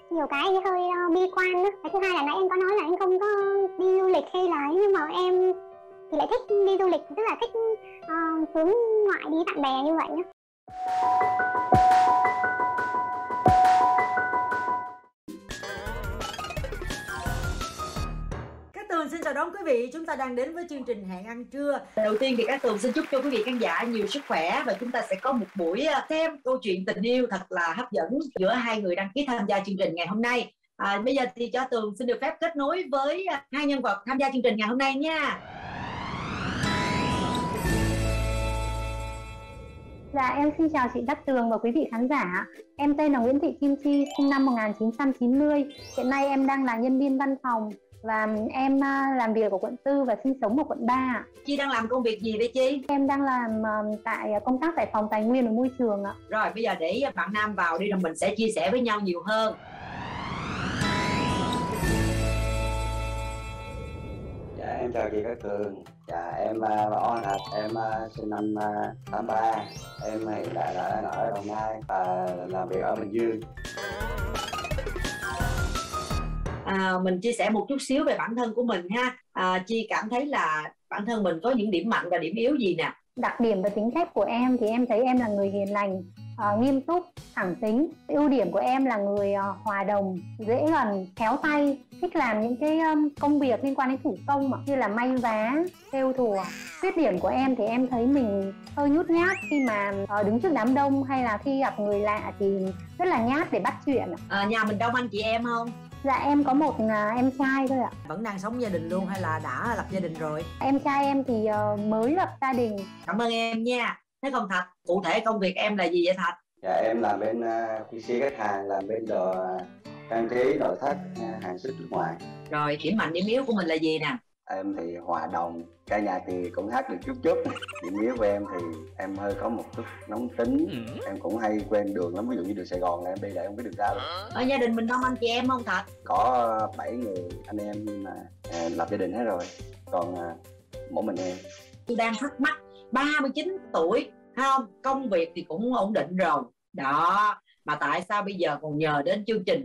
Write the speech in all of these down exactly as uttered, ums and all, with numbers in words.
nhiều cái hơi uh, bi quan đó. Cái thứ hai là nãy em có nói là anh không có đi du lịch hay là ấy, nhưng mà em thì lại thích đi du lịch, tức là thích uh, hướng ngoại đi bạn bè như vậy đó. Cát Tường xin chào đón quý vị, chúng ta đang đến với chương trình Hẹn Ăn Trưa. Đầu tiên thì Cát Tường xin chúc cho quý vị khán giả nhiều sức khỏe và chúng ta sẽ có một buổi xem câu chuyện tình yêu thật là hấp dẫn giữa hai người đăng ký tham gia chương trình ngày hôm nay. À, bây giờ thì cho Tường xin được phép kết nối với hai nhân vật tham gia chương trình ngày hôm nay nha. Dạ, em xin chào chị Cát Tường và quý vị khán giả. Em tên là Nguyễn Thị Kim Chi, sinh năm một nghìn chín trăm chín mươi. Hiện nay em đang là nhân viên văn phòng và em làm việc ở quận tư và sinh sống ở quận ba. Chi đang làm công việc gì vậy Chi? Em đang làm tại công tác tại phòng tài nguyên và môi trường ạ. Rồi bây giờ để bạn nam vào đi rồi mình sẽ chia sẻ với nhau nhiều hơn. Dạ em chào chị Cát Tường. Dạ em là Võ Hoàng Thạch, em uh, sinh năm uh, tám ba. Em hiện tại là đang ở Đồng Nai và làm việc ở Bình Dương. À, mình chia sẻ một chút xíu về bản thân của mình ha. À, Chi cảm thấy là bản thân mình có những điểm mạnh và điểm yếu gì nè? Đặc điểm và tính cách của em thì em thấy em là người hiền lành, uh, nghiêm túc, thẳng tính. Ưu điểm của em là người uh, hòa đồng, dễ gần, khéo tay, thích làm những cái um, công việc liên quan đến thủ công như là may vá, thêu thùa. Khuyết điểm của em thì em thấy mình hơi nhút nhát khi mà uh, đứng trước đám đông hay là khi gặp người lạ thì rất là nhát để bắt chuyện. À, nhà mình đông anh chị em không? Dạ em có một uh, em trai thôi ạ. Vẫn đang sống gia đình luôn hay là đã lập gia đình rồi? Em trai em thì uh, mới lập gia đình. Cảm ơn em nha. Thế còn Thạch, cụ thể công việc em là gì vậy Thạch? Dạ em làm bên uh, pê xê khách hàng, làm bên đồ trang trí nội thất, uh, hàng xuất nước ngoài. Rồi điểm mạnh điểm yếu của mình là gì nè? Em thì hòa đồng, cả nhà thì cũng hát được chút chút. Điểm yếu của em thì em hơi có một chút nóng tính. ừ. Em cũng hay quên đường lắm, ví dụ như đường Sài Gòn là em đi lại không biết đường ra luôn. Ở gia đình mình đông anh chị em không Thạch? Có bảy người anh em nhưng mà à, lập gia đình hết rồi, còn à, mỗi mình em. Tôi đang thắc mắc, ba mươi chín tuổi không, công việc thì cũng ổn định rồi đó, mà tại sao bây giờ còn nhờ đến chương trình?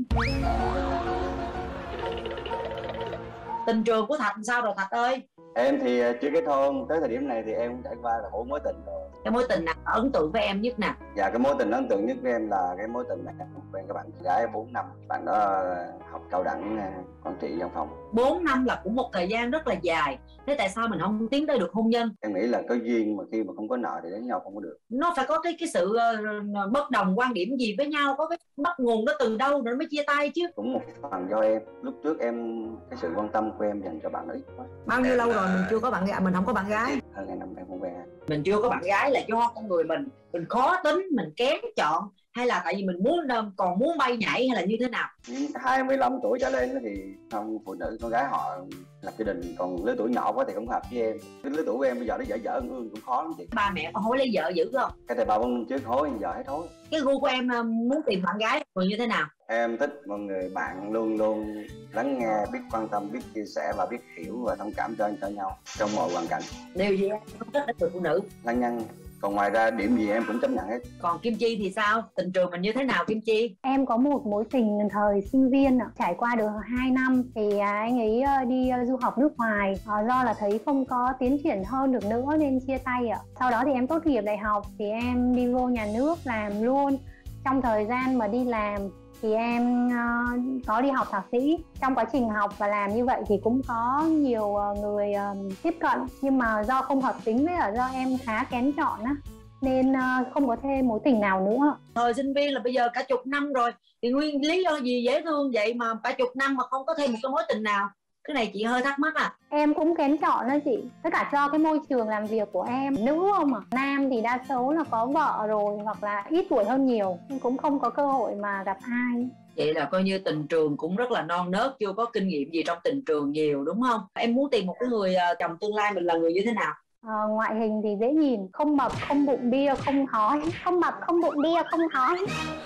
Tình trường của Thạch sao rồi Thạch ơi? Em thì chưa kết hôn, tới thời điểm này thì em cũng trải qua là bốn mối tình rồi. Cái mối tình nào ấn tượng với em nhất nè? Dạ cái mối tình ấn tượng nhất với em là cái mối tình này em quen các bạn gái bốn năm. Bạn đó học cao đẳng quản trị văn phòng. Bốn năm là cũng một thời gian rất là dài. Thế tại sao mình không tiến tới được hôn nhân? Em nghĩ là có duyên mà khi mà không có nợ thì đến nhau không có được. Nó phải có cái cái sự uh, bất đồng quan điểm gì với nhau, có cái bắt nguồn nó từ đâu rồi mới chia tay chứ. Cũng một phần do em, lúc trước em cái sự quan tâm của em dành cho bạn ấy quá. Bao nhiêu lâu rồi mình chưa có bạn gái, mình không có bạn gái? Hơn ngày năm em không quen. Mình chưa có bạn gái là do con người mình mình khó tính, mình kén chọn, hay là tại vì mình muốn còn muốn bay nhảy, hay là như thế nào? hai mươi lăm tuổi trở lên thì không, phụ nữ con gái họ lập gia đình, còn lứa tuổi nhỏ quá thì cũng hợp với em. Cái lứa tuổi của em bây giờ nó dở dở ương cũng khó lắm chị. Ba mẹ có hối lấy vợ dữ không? Cái thời ba bốn năm trước hối, giờ hết hối. Cái gu của em muốn tìm bạn gái người như thế nào? Em thích một người bạn luôn luôn lắng nghe, biết quan tâm, biết chia sẻ và biết hiểu và thông cảm cho cho nhau trong mọi hoàn cảnh. Điều gì em không thích ở người phụ nữ? Lăng nhăng. Còn ngoài ra điểm gì em cũng chấp nhận hết. Còn Kim Chi thì sao? Tình trường mình như thế nào Kim Chi? Em có một mối tình thời sinh viên, trải qua được hai năm thì anh ấy đi du học nước ngoài, do là thấy không có tiến triển hơn được nữa nên chia tay ạ. Sau đó thì em tốt nghiệp đại học thì em đi vô nhà nước làm luôn. Trong thời gian mà đi làm thì em uh, có đi học thạc sĩ. Trong quá trình học và làm như vậy thì cũng có nhiều uh, người uh, tiếp cận, nhưng mà do không hợp tính với ở do em khá kén chọn á, nên uh, không có thêm mối tình nào nữa. Thời sinh viên là bây giờ cả chục năm rồi thì nguyên lý do gì dễ thương vậy mà cả chục năm mà không có thêm một cái mối tình nào? Cái này chị hơi thắc mắc à. Em cũng kén chọn đó chị. Tất cả do cái môi trường làm việc của em, nữ không à. Nam thì đa số là có vợ rồi hoặc là ít tuổi hơn nhiều, nhưng cũng không có cơ hội mà gặp ai. Vậy là coi như tình trường cũng rất là non nớt, chưa có kinh nghiệm gì trong tình trường nhiều đúng không? Em muốn tìm một cái người chồng tương lai mình là người như thế nào? À, ngoại hình thì dễ nhìn, không mập, không bụng bia, không hói. Không mập, không bụng bia, không hói.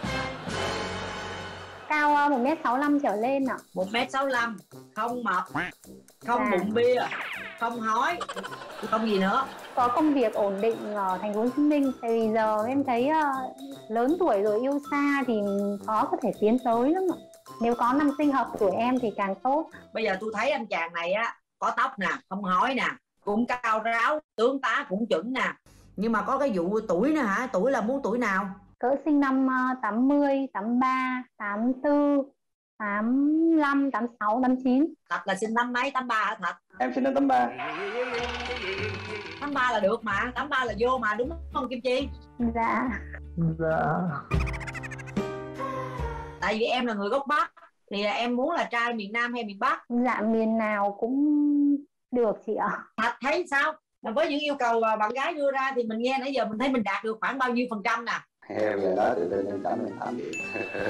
Cao một mét sáu mươi lăm trở lên ạ. một mét sáu mươi lăm, không mập, không à. bụng bia, không hói, không gì nữa. Có công việc ổn định ở thành phố Hồ Chí Minh. Tại vì giờ em thấy uh, lớn tuổi rồi yêu xa thì khó có thể tiến tới lắm ạ. Nếu có năm sinh hợp tuổi em thì càng tốt. Bây giờ tôi thấy anh chàng này á, có tóc nè, không hói nè, cũng cao ráo, tướng tá cũng chuẩn nè. Nhưng mà có cái vụ tuổi nữa hả? Tuổi là muốn tuổi nào? Cỡ sinh năm tám mươi, tám ba, tám tư, tám lăm, tám sáu, tám chín. Thật là sinh năm mấy? tám ba hả Thật? Em sinh năm tám ba. tám ba là được mà, tám ba là vô mà, đúng không Kim Chi? Dạ. Dạ. Tại vì em là người gốc Bắc thì em muốn là trai miền Nam hay miền Bắc? Dạ miền nào cũng được chị ạ. Thật thấy sao? Với những yêu cầu mà bạn gái đưa ra thì mình nghe nãy giờ mình thấy mình đạt được khoảng bao nhiêu phần trăm nè? Em giờ nói từ từ em cảm mình tám điểm.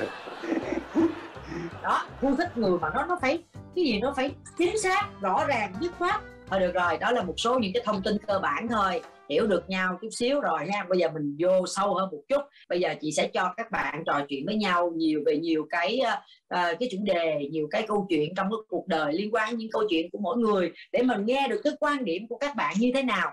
Đó, Thu thích người mà nó nó phải cái gì nó phải chính xác, rõ ràng, dứt khoát. Thôi được rồi, đó là một số những cái thông tin cơ bản thôi, hiểu được nhau chút xíu rồi ha. Bây giờ mình vô sâu hơn một chút. Bây giờ chị sẽ cho các bạn trò chuyện với nhau nhiều về nhiều cái uh, cái chủ đề, nhiều cái câu chuyện trong cái cuộc đời liên quan đến những câu chuyện của mỗi người, để mình nghe được cái quan điểm của các bạn như thế nào.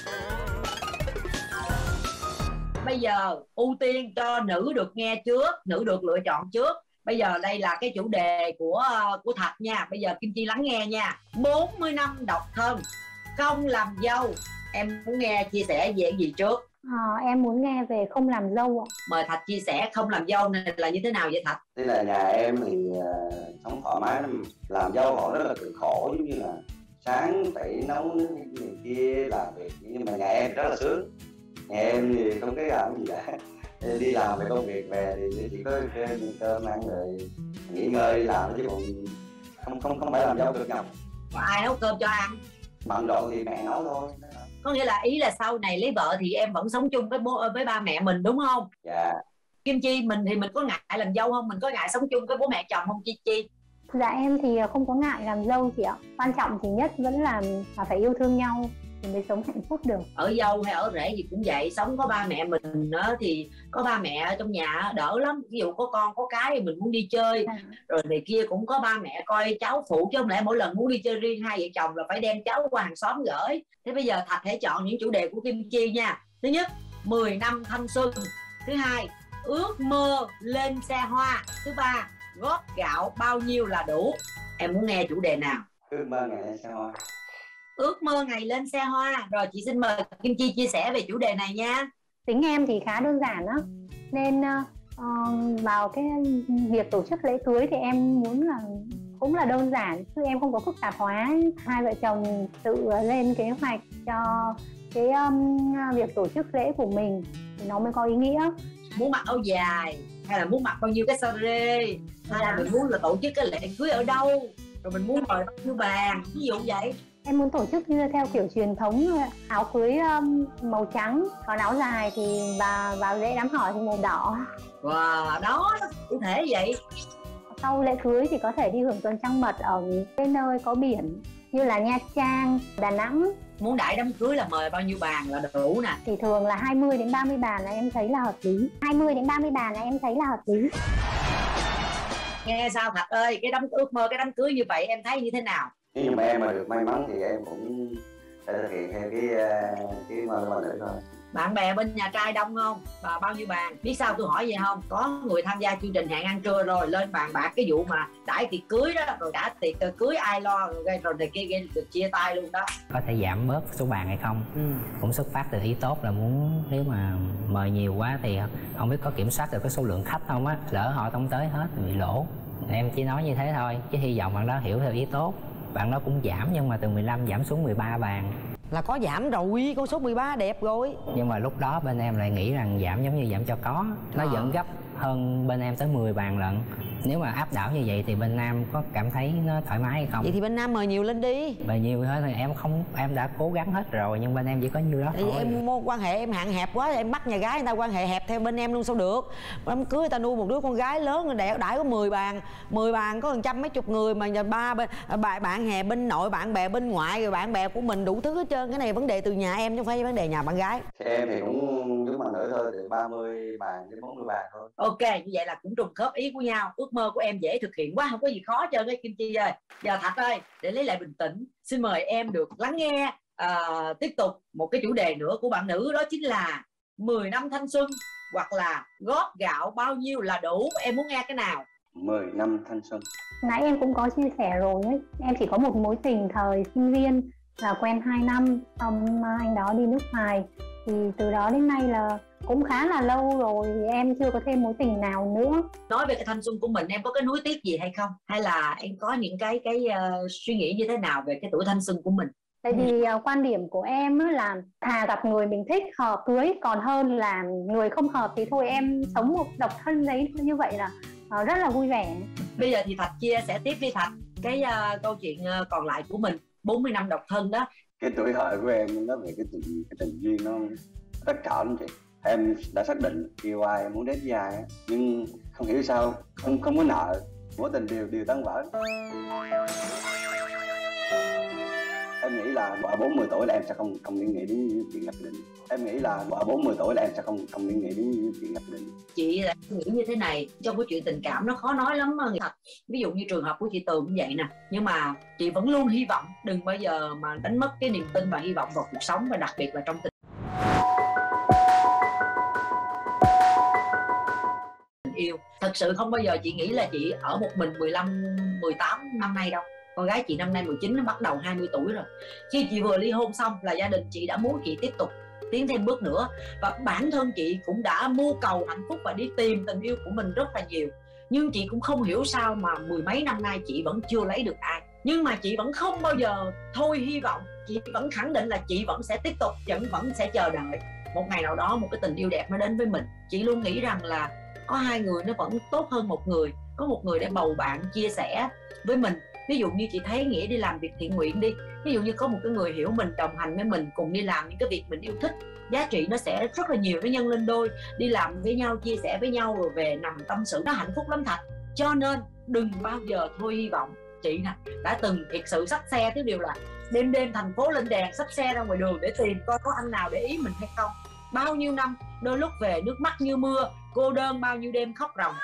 Bây giờ ưu tiên cho nữ được nghe trước, nữ được lựa chọn trước. Bây giờ đây là cái chủ đề của của Thạch nha. Bây giờ Kim Chi lắng nghe nha. bốn mươi năm độc thân, không làm dâu. Em muốn nghe chia sẻ về gì trước? À, em muốn nghe về không làm dâu ạ. Mời Thạch chia sẻ không làm dâu này là như thế nào vậy Thạch? Thế là nhà em thì uh, sống thoải mái lắm. Làm dâu họ rất là cực khổ, giống như là sáng phải nấu nướng này kia làm việc. Nhưng mà nhà em rất là sướng. Nhà em thì không cái làm gì cả. Đi làm về công việc về thì chỉ có cơm ăn rồi nghỉ ngơi đi làm chứ còn không không không phải làm dâu cực nhọc. Có ai nấu cơm cho ăn? Bận rộn thì mẹ nấu thôi. Có nghĩa là ý là sau này lấy vợ thì em vẫn sống chung với bố với ba mẹ mình đúng không? Dạ. Kim Chi, mình thì mình có ngại làm dâu không? Mình có ngại sống chung với bố mẹ chồng không Chi Chi? Dạ em thì không có ngại làm dâu chị ạ. Quan trọng thì nhất vẫn là, là phải yêu thương nhau thì mới sống hạnh phúc được. Ở dâu hay ở rể gì cũng vậy, sống có ba mẹ mình đó thì có ba mẹ ở trong nhà đỡ lắm. Ví dụ có con có cái thì mình muốn đi chơi à. Rồi này kia cũng có ba mẹ coi cháu phụ, chứ không lẽ mỗi lần muốn đi chơi riêng hai vợ chồng là phải đem cháu qua hàng xóm gửi. Thế bây giờ Thạch hãy chọn những chủ đề của Kim Chi nha. Thứ nhất, mười năm thanh xuân. Thứ hai, ước mơ lên xe hoa. Thứ ba, góp gạo bao nhiêu là đủ. Em muốn nghe chủ đề nào? Ước mơ ngày lên xe hoa. Ước mơ ngày lên xe hoa. Rồi chị xin mời Kim Chi chia sẻ về chủ đề này nha. Tính em thì khá đơn giản á, nên uh, vào cái việc tổ chức lễ cưới thì em muốn là cũng là đơn giản, chứ em không có phức tạp hóa. Hai vợ chồng tự lên kế hoạch cho cái um, việc tổ chức lễ của mình thì nó mới có ý nghĩa. Muốn mặc áo dài hay là muốn mặc bao nhiêu cái soirée, hay là mình muốn là tổ chức cái lễ cưới ở đâu, rồi mình muốn mời bao nhiêu bàn, ví dụ vậy. Em muốn tổ chức như theo kiểu truyền thống, áo cưới um, màu trắng, còn áo dài thì và vào lễ đám hỏi thì màu đỏ. Wow, đó cụ thể vậy. Sau lễ cưới thì có thể đi hưởng tuần trăng mật ở cái nơi có biển như là Nha Trang, Đà Nẵng. Muốn đãi đám cưới là mời bao nhiêu bàn là đủ nè? Thì thường là hai mươi đến ba mươi bàn là em thấy là hợp lý. hai mươi đến ba mươi bàn là em thấy là hợp lý. Nghe sao Thạch ơi, cái đám ước mơ cái đám cưới như vậy em thấy như thế nào? Nhưng mà em mà được may mắn thì em cũng sẽ thực hiện theo cái cái mơ của mình thôi. Bạn bè bên nhà trai đông không? Và bao nhiêu bàn? Biết sao tôi hỏi vậy không? Có người tham gia chương trình Hẹn Ăn Trưa rồi lên bàn bạc cái vụ mà đãi tiệc cưới đó, rồi đã tiệc cưới ai lo rồi rồi này kia kia được chia tay luôn đó. Có thể giảm bớt số bàn hay không? Ừ. Cũng xuất phát từ ý tốt là muốn nếu mà mời nhiều quá thì không biết có kiểm soát được cái số lượng khách không á, lỡ họ không tới hết thì bị lỗ. Em chỉ nói như thế thôi, chứ hy vọng bạn đó hiểu theo ý tốt. Bạn đó cũng giảm nhưng mà từ mười lăm giảm xuống mười ba bàn. Là có giảm rồi, con số mười ba đẹp rồi. Nhưng mà lúc đó bên em lại nghĩ rằng giảm giống như giảm cho có. Nó à. vẫn gấp hơn bên em tới mười bàn lận. Nếu mà áp đảo như vậy thì bên Nam có cảm thấy nó thoải mái hay không? Vậy thì bên Nam mời nhiều lên đi. Mời nhiều thôi thì em không, em đã cố gắng hết rồi nhưng bên em chỉ có nhiêu đó tại thôi. Em mô quan hệ em hạn hẹp quá, em bắt nhà gái người ta quan hệ hẹp theo bên em luôn sao được. Đám cưới người ta nuôi một đứa con gái lớn người đẻ đãi có mười bàn, mười bàn có gần trăm mấy chục người mà ba bên bạn bạn hè bên nội, bạn bè bên ngoại, rồi bạn bè của mình đủ thứ hết trơn. Cái này vấn đề từ nhà em chứ không phải vấn đề nhà bạn gái. Em thì cũng nếu mà nữ thôi từ ba mươi bàn đến bốn mươi bàn thôi. Ok, như vậy là cũng trùng khớp ý của nhau. Ước mơ của em dễ thực hiện quá, không có gì khó cho cái Kim Chi ơi. Giờ Thạch ơi, để lấy lại bình tĩnh, xin mời em được lắng nghe uh, tiếp tục một cái chủ đề nữa của bạn nữ, đó chính là mười năm thanh xuân hoặc là góp gạo bao nhiêu là đủ. Em muốn nghe cái nào? mười năm thanh xuân. Nãy em cũng có chia sẻ rồi ấy. Em chỉ có một mối tình thời sinh viên là quen hai năm, xong anh đó đi nước ngoài. Thì từ đó đến nay là cũng khá là lâu rồi, thì em chưa có thêm mối tình nào nữa. Nói về cái thanh xuân của mình, em có cái nuối tiếc gì hay không? Hay là em có những cái cái uh, suy nghĩ như thế nào về cái tuổi thanh xuân của mình? Tại vì uh, quan điểm của em là thà gặp người mình thích hợp cưới còn hơn là người không hợp thì thôi em sống một độc thân giấy như vậy là uh, rất là vui vẻ. Bây giờ thì Thạch chia sẻ tiếp đi Thạch cái uh, câu chuyện uh, còn lại của mình, bốn mươi năm độc thân đó. Cái tuổi hợi của em nói về cái tình, cái tình duyên nó rất trọn lắm chị. Em đã xác định yêu ai, muốn đến với ai, nhưng không hiểu sao không không có nợ, mối tình đều đều tan vỡ. Em nghĩ là ở bốn mươi tuổi là em sẽ không không nghĩ đến chuyện lập định. Em nghĩ là ở bốn mươi tuổi là em sẽ không không nghĩ đến chuyện lập định. Chị nghĩ như thế này, trong cái chuyện tình cảm nó khó nói lắm thật. Ví dụ như trường hợp của chị Tường cũng vậy nè, nhưng mà chị vẫn luôn hy vọng đừng bao giờ mà đánh mất cái niềm tin và hy vọng vào cuộc sống, và đặc biệt là trong tình yêu. Thật sự không bao giờ chị nghĩ là chị ở một mình mười lăm, mười tám năm nay đâu. Con gái chị năm nay mười chín, nó bắt đầu hai mươi tuổi rồi. Khi chị vừa ly hôn xong là gia đình chị đã muốn chị tiếp tục tiến thêm bước nữa. Và bản thân chị cũng đã mưu cầu hạnh phúc và đi tìm tình yêu của mình rất là nhiều. Nhưng chị cũng không hiểu sao mà mười mấy năm nay chị vẫn chưa lấy được ai. Nhưng mà chị vẫn không bao giờ thôi hy vọng. Chị vẫn khẳng định là chị vẫn sẽ tiếp tục, vẫn vẫn sẽ chờ đợi một ngày nào đó một cái tình yêu đẹp nó đến với mình. Chị luôn nghĩ rằng là có hai người nó vẫn tốt hơn một người. Có một người để bầu bạn, chia sẻ với mình. Ví dụ như chị thấy Nghĩa đi làm việc thiện nguyện đi, ví dụ như có một cái người hiểu mình, đồng hành với mình, cùng đi làm những cái việc mình yêu thích, giá trị nó sẽ rất là nhiều, nó nhân lên đôi. Đi làm với nhau, chia sẻ với nhau rồi về nằm tâm sự, nó hạnh phúc lắm Thạch. Cho nên đừng bao giờ thôi hy vọng. Chị nè đã từng thiệt sự xách xe, thứ điều là đêm đêm thành phố lên đèn, xách xe ra ngoài đường để tìm coi có anh nào để ý mình hay không. Bao nhiêu năm, đôi lúc về nước mắt như mưa, cô đơn bao nhiêu đêm khóc ròng.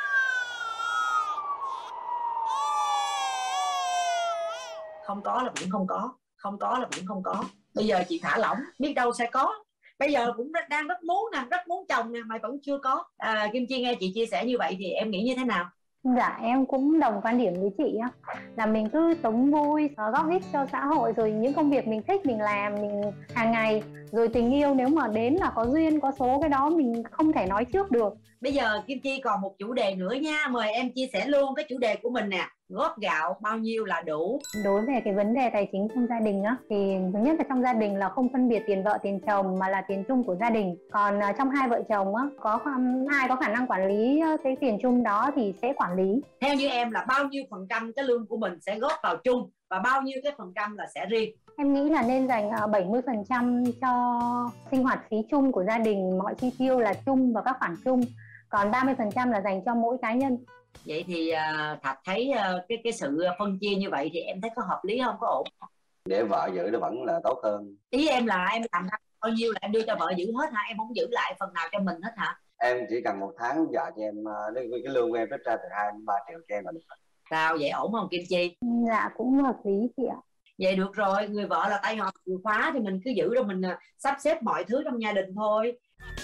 Không có là vẫn không có, không có là vẫn không có. Bây giờ chị thả lỏng, biết đâu sẽ có. Bây giờ cũng rất, đang rất muốn nè, rất muốn chồng nè, mà vẫn chưa có. à, Kim Chi nghe chị chia sẻ như vậy thì em nghĩ như thế nào? Dạ em cũng đồng quan điểm với chị á, là mình cứ sống vui, góp ích cho xã hội, rồi những công việc mình thích mình làm mình hàng ngày. Rồi tình yêu nếu mà đến là có duyên có số, cái đó mình không thể nói trước được. Bây giờ Kim Chi còn một chủ đề nữa nha, mời em chia sẻ luôn cái chủ đề của mình nè. Góp gạo bao nhiêu là đủ? Đối về cái vấn đề tài chính trong gia đình á, thì thứ nhất là trong gia đình là không phân biệt tiền vợ tiền chồng mà là tiền chung của gia đình. Còn uh, trong hai vợ chồng á, có um, ai có khả năng quản lý cái tiền chung đó thì sẽ quản lý. Theo như em là bao nhiêu phần trăm cái lương của mình sẽ góp vào chung và bao nhiêu cái phần trăm là sẽ riêng? Em nghĩ là nên dành bảy mươi phần trăm cho sinh hoạt phí chung của gia đình, mọi chi tiêu là chung và các khoản chung. Còn ba mươi phần trăm là dành cho mỗi cá nhân. Vậy thì uh, Thạch thấy uh, cái cái sự phân chia như vậy thì em thấy có hợp lý không, có ổn không? Để vợ giữ nó vẫn là tốt hơn. Ý em là em làm bao nhiêu là em đưa cho vợ giữ hết hả? Em không giữ lại phần nào cho mình hết hả? Em chỉ cần một tháng vợ cho em, cái, cái lương của em trích ra từ hai đến ba triệu cho em là được. Sao vậy, ổn không Kim Chi? Dạ cũng hợp lý chị ạ. Vậy được rồi, người vợ là tay hòm chìa khóa thì mình cứ giữ rồi mình uh, sắp xếp mọi thứ trong gia đình thôi.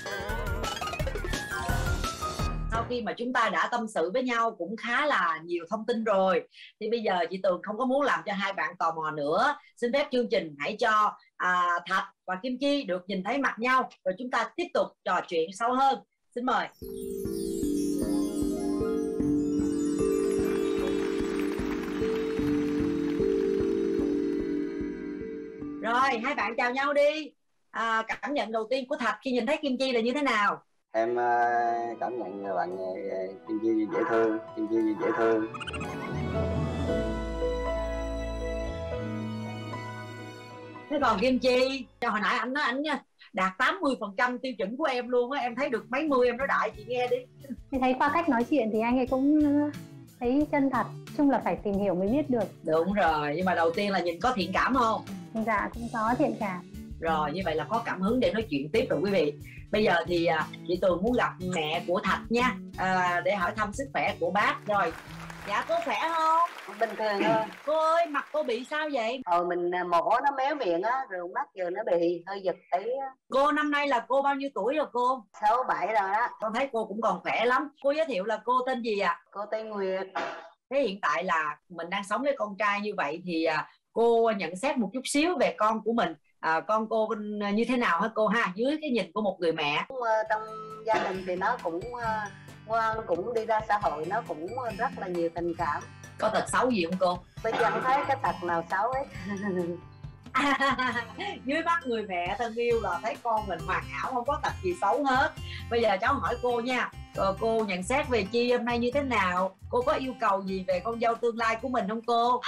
Sau khi mà chúng ta đã tâm sự với nhau cũng khá là nhiều thông tin rồi, thì bây giờ chị Tường không có muốn làm cho hai bạn tò mò nữa. Xin phép chương trình hãy cho à, Thạch và Kim Chi được nhìn thấy mặt nhau, rồi chúng ta tiếp tục trò chuyện sâu hơn. Xin mời. Rồi, hai bạn chào nhau đi. à, Cảm nhận đầu tiên của Thạch khi nhìn thấy Kim Chi là như thế nào? Em cảm nhận bạn Kim Chi dễ thương, Kim Chi dễ thương. Thế còn Kim Chi, hồi nãy anh nói anh đạt tám mươi phần trăm tiêu chuẩn của em luôn á, em thấy được mấy mươi em nói đại chị nghe đi. Em thấy qua cách nói chuyện thì anh ấy cũng thấy chân thật, chung là phải tìm hiểu mới biết được. Đúng rồi, nhưng mà đầu tiên là nhìn có thiện cảm không? Dạ cũng có thiện cảm. Rồi, như vậy là có cảm hứng để nói chuyện tiếp rồi quý vị. Bây giờ thì à, chị Tường muốn gặp mẹ của Thạch nha, à, để hỏi thăm sức khỏe của bác. Rồi, dạ có khỏe không? Bình thường thôi. Cô ơi, mặt cô bị sao vậy? Hồi mình mổ nó méo miệng á, rồi mắt giờ nó bị hơi giật tí á. Cô năm nay là cô bao nhiêu tuổi rồi cô? Sáu bảy rồi đó. Con thấy cô cũng còn khỏe lắm. Cô giới thiệu là cô tên gì ạ? À? Cô tên Nguyệt. Thế hiện tại là mình đang sống với con trai như vậy thì cô nhận xét một chút xíu về con của mình. À, con cô như thế nào hả cô ha? Dưới cái nhìn của một người mẹ. Trong gia đình thì nó cũng ngoan, cũng đi ra xã hội, nó cũng rất là nhiều tình cảm. Có tật xấu gì không cô? Tôi chẳng thấy cái tật nào xấu hết. Dưới mắt người mẹ thân yêu là thấy con mình hoàn hảo, không có tật gì xấu hết. Bây giờ cháu hỏi cô nha, cô nhận xét về Chi hôm nay như thế nào? Cô có yêu cầu gì về con dâu tương lai của mình không cô?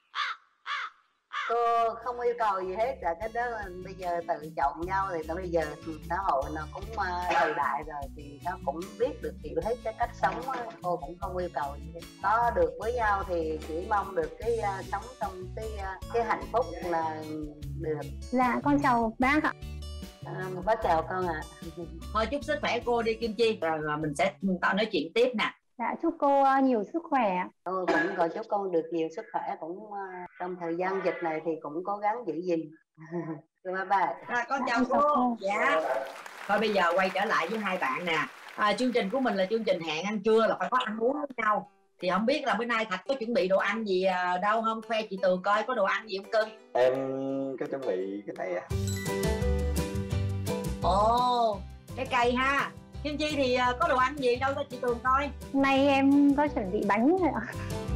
Cô không yêu cầu gì hết, cả cái đó bây giờ tự chọn nhau thì tới bây giờ xã hội nó cũng thời đại rồi thì nó cũng biết được hiểu hết cái cách sống đó. Cô cũng không yêu cầu gì hết. Có được với nhau thì chỉ mong được cái uh, sống trong cái uh, cái hạnh phúc là được. Dạ con chào bác ạ. À, bác chào con ạ. À. Thôi chúc sức khỏe cô đi Kim Chi, rồi mình sẽ tao nói chuyện tiếp nè. Dạ chúc cô nhiều sức khỏe. Tôi cũng gọi chúc con được nhiều sức khỏe, cũng uh, trong thời gian dịch này thì cũng cố gắng giữ gìn. Bye bye. À, con chào cô. cô. Dạ. Thôi bây giờ quay trở lại với hai bạn nè. À, chương trình của mình là chương trình hẹn ăn trưa, là phải có ăn uống với nhau. Thì không biết là bữa nay Thạch có chuẩn bị đồ ăn gì đâu không? Khoe chị Tường coi có đồ ăn gì không cưng? Em có chuẩn bị cái này à. Ồ, cái cây ha. Kim Chi thì có đồ ăn gì đâu cho chị Tường coi. Nay em có chuẩn bị bánh rồi ạ.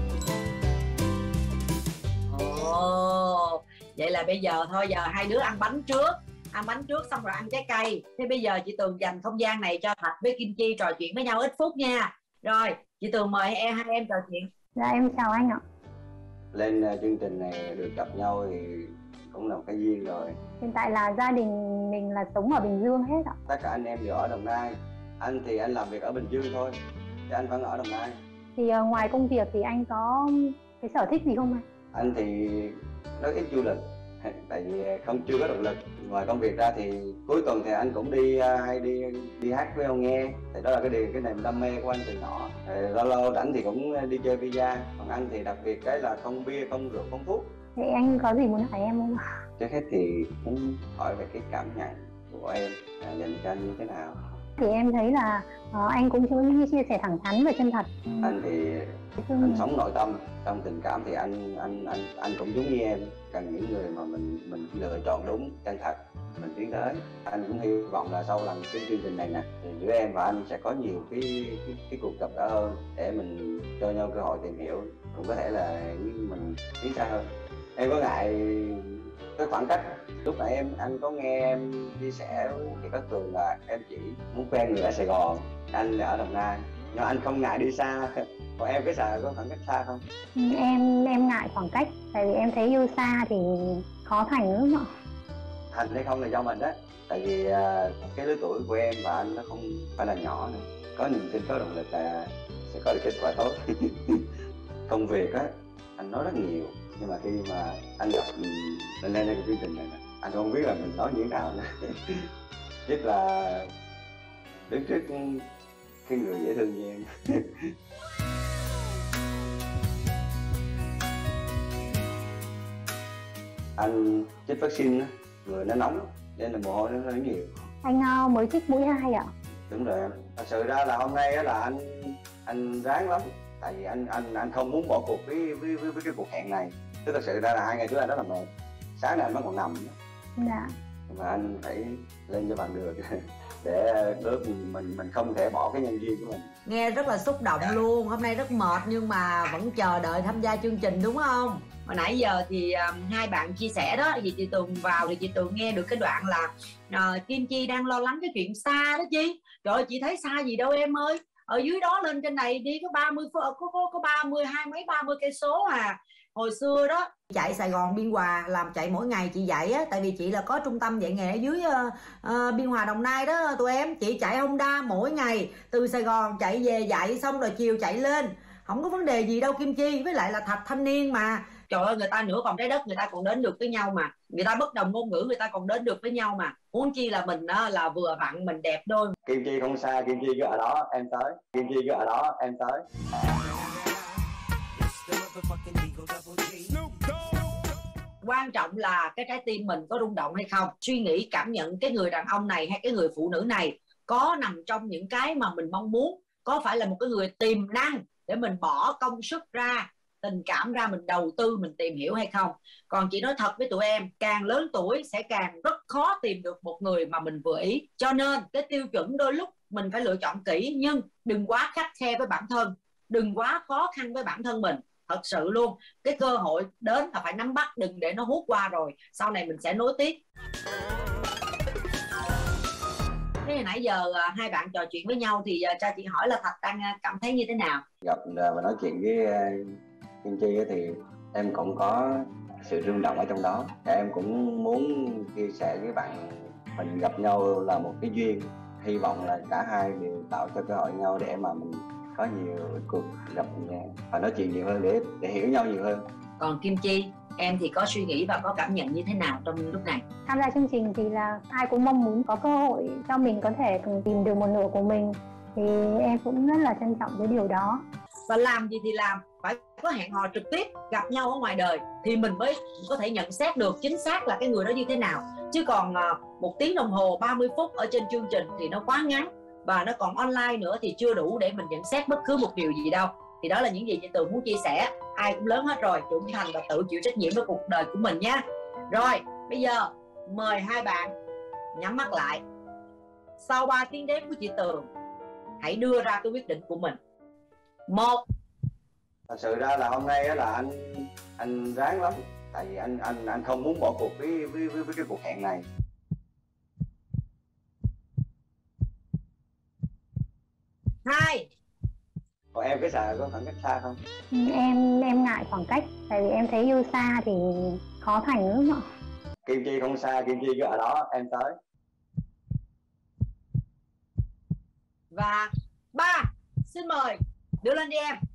Ồ, vậy là bây giờ thôi, giờ hai đứa ăn bánh trước. Ăn bánh trước xong rồi ăn trái cây. Thế bây giờ chị Tường dành không gian này cho Thạch với Kim Chi trò chuyện với nhau ít phút nha. Rồi, chị Tường mời em hai em trò chuyện. Dạ em chào anh ạ. Lên uh, chương trình này được gặp nhau thì cũng là một cái duyên rồi. Hiện tại là gia đình mình là sống ở Bình Dương hết ạ. Tất cả anh em đều ở Đồng Nai. Anh thì anh làm việc ở Bình Dương thôi, chứ anh vẫn ở Đồng Nai. Thì uh, ngoài công việc thì anh có cái sở thích gì không anh? Anh thì rất ít du lịch, tại vì không chưa có động lực. Ngoài công việc ra thì cuối tuần thì anh cũng đi hay đi đi hát với ông nghe, thì đó là cái điều cái niềm đam mê của anh từ nhỏ. Lâu lâu rảnh thì cũng đi chơi bida. Còn anh thì đặc biệt cái là không bia, không rượu, không thuốc. Thì anh có gì muốn hỏi em không? Trước hết thì muốn hỏi về cái cảm nhận của em dành cho anh như thế nào. Thì em thấy là uh, anh cũng chưa chia sẻ thẳng thắn và chân thật. Anh thì anh sống nội tâm, trong tình cảm thì anh anh anh anh cũng giống như em, cần những người mà mình mình lựa chọn đúng, chân thật, mình tiến tới. Anh cũng hy vọng là sau lần cái chương trình này nè, thì giữa em và anh sẽ có nhiều cái cái, cái cuộc gặp gỡ hơn để mình cho nhau cơ hội tìm hiểu, cũng có thể là mình tiến xa hơn. Em có ngại cái khoảng cách? Lúc nãy em anh có nghe em chia sẻ với chị Cát Tường là em chỉ muốn quen người ở Sài Gòn, anh là ở Đồng Nai, nhưng anh không ngại đi xa. Còn em có sợ có khoảng cách xa không? Em em ngại khoảng cách, tại vì em thấy yêu xa thì khó thành lắm ạ. Thành hay không là do mình đó, tại vì cái lứa tuổi của em và anh nó không phải là nhỏ nữa. Có niềm tin, có động lực là sẽ có được kết quả tốt. Công việc á anh nói rất nhiều, nhưng mà khi mà anh gặp lên lên cái chương trình này nè, anh không biết là mình nói như thế nào nữa. Nhất là đứng trước cái người dễ thương như em. Anh chích vaccine á, người nó nóng nên là mồ hôi nó rất nhiều. Anh uh, mới chích mũi hai ạ? Đúng rồi em. Thật sự ra là hôm nay á là anh anh ráng lắm, tại vì anh anh anh không muốn bỏ cuộc với với với, với cái cuộc hẹn này. Chứ thật sự ra là hai ngày trước anh rất là mệt, sáng nay anh vẫn còn nằm. Dạ. Nhưng mà anh phải lên cho bằng được để đứa mình mình không thể bỏ cái nhân duyên của mình. Nghe rất là xúc động luôn. Hôm nay rất mệt nhưng mà vẫn chờ đợi tham gia chương trình đúng không? Hồi nãy giờ thì um, hai bạn chia sẻ đó, vì chị Tường vào thì chị Tường nghe được cái đoạn là uh, Kim Chi đang lo lắng cái chuyện xa đó Chi. Trời ơi, chị thấy xa gì đâu em ơi. Ở dưới đó lên trên này đi có ba mươi có có có ba mươi hai mấy ba mươi cây số à. Hồi xưa đó chạy Sài Gòn Biên Hòa, làm chạy mỗi ngày chị dạy á, tại vì chị là có trung tâm dạy nghề ở dưới uh, uh, Biên Hòa Đồng Nai đó tụi em. Chị chạy Honda mỗi ngày từ Sài Gòn chạy về dạy xong rồi chiều chạy lên, không có vấn đề gì đâu Kim Chi. Với lại là Thạch thanh niên mà, trời ơi, người ta nửa vòng trái đất người ta còn đến được với nhau mà, người ta bất đồng ngôn ngữ người ta còn đến được với nhau mà, huống chi là mình đó là vừa vặn mình đẹp đôi. Kim Chi không xa, Kim Chi cứ ở đó em tới, Kim Chi cứ ở đó em tới. Quan trọng là cái trái tim mình có rung động hay không. Suy nghĩ cảm nhận cái người đàn ông này hay cái người phụ nữ này có nằm trong những cái mà mình mong muốn, có phải là một cái người tiềm năng để mình bỏ công sức ra, tình cảm ra, mình đầu tư, mình tìm hiểu hay không. Còn chị nói thật với tụi em, càng lớn tuổi sẽ càng rất khó tìm được một người mà mình vừa ý. Cho nên cái tiêu chuẩn đôi lúc mình phải lựa chọn kỹ, nhưng đừng quá khắt khe với bản thân, đừng quá khó khăn với bản thân mình. Thật sự luôn, cái cơ hội đến là phải nắm bắt, đừng để nó hút qua rồi sau này mình sẽ nối tiếp. Thế nãy giờ hai bạn trò chuyện với nhau thì cho chị hỏi là Thạch đang cảm thấy như thế nào? Gặp và nói chuyện với Kim Chi thì em cũng có sự rung động ở trong đó. Em cũng muốn chia sẻ với bạn, mình gặp nhau là một cái duyên, hy vọng là cả hai đều tạo cho cơ hội nhau để mà mình có nhiều cuộc gặp và nói chuyện nhiều hơn, để để hiểu nhau nhiều hơn. Còn Kim Chi, em thì có suy nghĩ và có cảm nhận như thế nào trong lúc này? Tham gia chương trình thì là ai cũng mong muốn có cơ hội cho mình có thể tìm được một nửa của mình, thì em cũng rất là trân trọng cái điều đó. Và làm gì thì làm, phải có hẹn hò trực tiếp, gặp nhau ở ngoài đời thì mình mới có thể nhận xét được chính xác là cái người đó như thế nào. Chứ còn một tiếng đồng hồ ba mươi phút ở trên chương trình thì nó quá ngắn, và nó còn online nữa thì chưa đủ để mình nhận xét bất cứ một điều gì đâu. Thì đó là những gì chị Tường muốn chia sẻ. Ai cũng lớn hết rồi, trưởng thành và tự chịu trách nhiệm với cuộc đời của mình nha. Rồi, bây giờ mời hai bạn nhắm mắt lại. Sau ba tiếng đếm của chị Tường, hãy đưa ra cái quyết định của mình. Một. Thật sự ra là hôm nay là anh anh ráng lắm, tại vì anh anh anh không muốn bỏ cuộc với với với, với cái cuộc hẹn này. Hai. Còn em cái sợ có khoảng cách xa không? Em em ngại khoảng cách, tại vì em thấy yêu xa thì khó thành lắm ạ. Kim Chi không xa, Kim Chi cứ ở đó, em tới. Và ba. Xin mời, đưa lên đi em.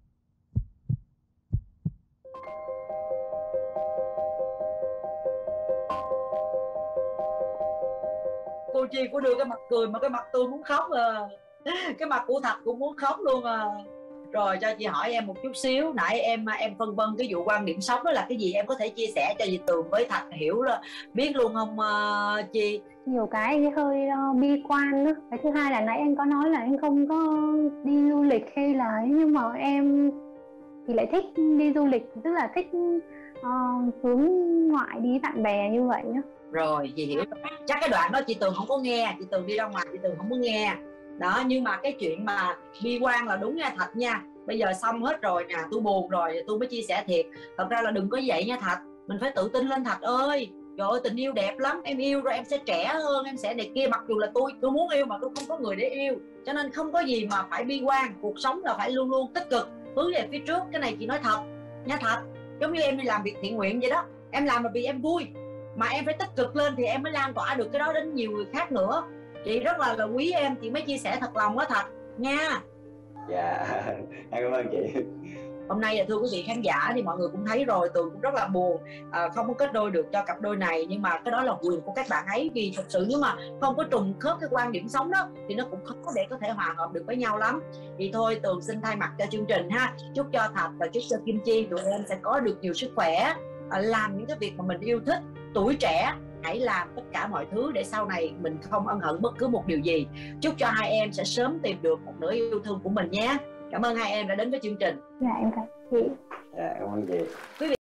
Cô Chi có đưa cái mặt cười mà cái mặt tôi muốn khóc à. Cái mặt của Thạch cũng muốn khóc luôn à. Rồi cho chị hỏi em một chút xíu, nãy em em phân vân cái vụ quan điểm sống đó là cái gì, em có thể chia sẻ cho chị Tường với Thạch hiểu là biết luôn không uh, Chi? Nhiều cái hơi uh, bi quan đó. Cái thứ hai là nãy anh có nói là anh không có đi du lịch hay là ấy, nhưng mà em thì lại thích đi du lịch, tức là thích uh, hướng ngoại đi bạn bè như vậy đó. Rồi chị hiểu. Chắc cái đoạn đó chị Tường không có nghe, chị Tường đi ra ngoài chị Tường không có nghe đó. Nhưng mà cái chuyện mà bi quan là đúng nha Thạch nha. Bây giờ xong hết rồi nè, tôi buồn rồi tôi mới chia sẻ thiệt. Thật ra là đừng có vậy nha Thạch, mình phải tự tin lên Thạch ơi. Trời ơi, tình yêu đẹp lắm, em yêu rồi em sẽ trẻ hơn, em sẽ này kia. Mặc dù là tôi tôi muốn yêu mà tôi không có người để yêu, cho nên không có gì mà phải bi quan. Cuộc sống là phải luôn luôn tích cực, hướng về phía trước. Cái này chị nói thật nha Thạch. Giống như em đi làm việc thiện nguyện vậy đó, em làm là vì em vui, mà em phải tích cực lên thì em mới lan tỏa được cái đó đến nhiều người khác nữa. Chị rất là là quý em, chị mới chia sẻ thật lòng đó Thạch nha. Dạ, em cảm ơn chị. Hôm nay là thưa quý vị khán giả thì mọi người cũng thấy rồi, Tường cũng rất là buồn à, không có kết đôi được cho cặp đôi này. Nhưng mà cái đó là quyền của các bạn ấy, vì thật sự nếu mà không có trùng khớp cái quan điểm sống đó thì nó cũng khó để có thể hòa hợp được với nhau lắm. Thì thôi Tường xin thay mặt cho chương trình ha, chúc cho Thạch và chúc cho Kim Chi tụi em sẽ có được nhiều sức khỏe, à, làm những cái việc mà mình yêu thích. Tuổi trẻ hãy làm tất cả mọi thứ để sau này mình không ân hận bất cứ một điều gì. Chúc cho hai em sẽ sớm tìm được một nửa yêu thương của mình nhé. Cảm ơn hai em đã đến với chương trình. Dạ em cảm ơn chị. Dạ, cảm ơn chị. Quý vị